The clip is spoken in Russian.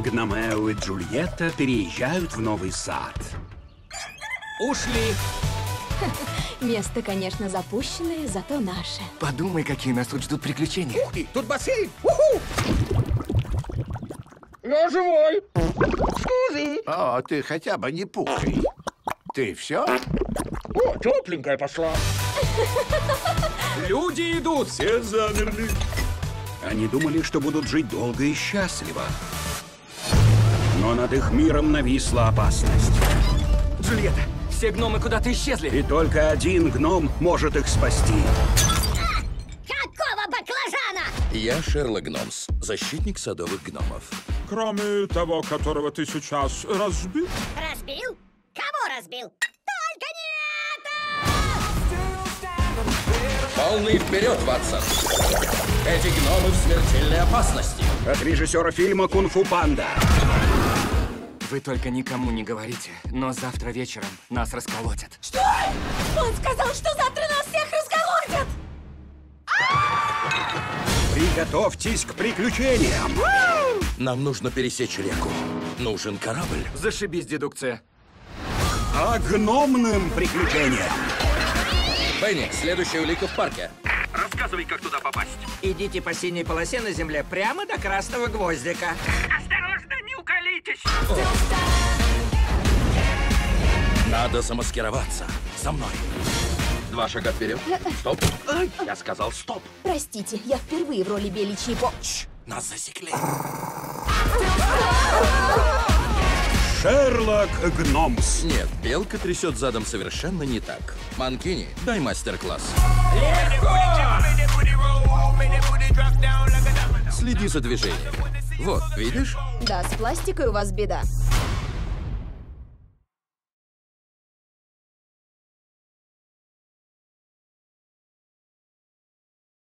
Гномео и Джульетта переезжают в новый сад. Ушли. Место, конечно, запущенное, зато наше. Подумай, какие нас тут ждут приключения. Ух ты, тут бассейн. Уху! Я живой. Скузи. О, ты хотя бы не пукай. Ты все? О, тепленькая пошла. Люди идут. Все замерли. Они думали, что будут жить долго и счастливо. Но над их миром нависла опасность. Джульетта, все гномы куда-то исчезли. И только один гном может их спасти. Какого баклажана? Я Шерлок Гномс, защитник садовых гномов. Кроме того, которого ты сейчас разбил? Разбил? Кого разбил? Только не это! Полный вперед, Ватсон! Эти гномы в смертельной опасности. От режиссера фильма «Кунг-фу панда». Вы только никому не говорите, но завтра вечером нас расколотят. Что? Он сказал, что завтра нас всех расколотят! Приготовьтесь к приключениям. Нам нужно пересечь реку. Нужен корабль. Зашибись, дедукция. А гномным приключениям. Бенни, следующая улика в парке. Рассказывай, как туда попасть. Идите по синей полосе на земле прямо до красного гвоздика. Осторожно, не уколитесь. Надо замаскироваться. За мной. 2 шага вперед. Стоп. Я сказал стоп. Простите, я впервые в роли беличьей Нас засекли. Шерлок Гномс. Нет, белка трясет задом совершенно не так. Манкини, дай мастер-класс. Следи за движением. Вот, видишь? Да, с пластикой у вас беда.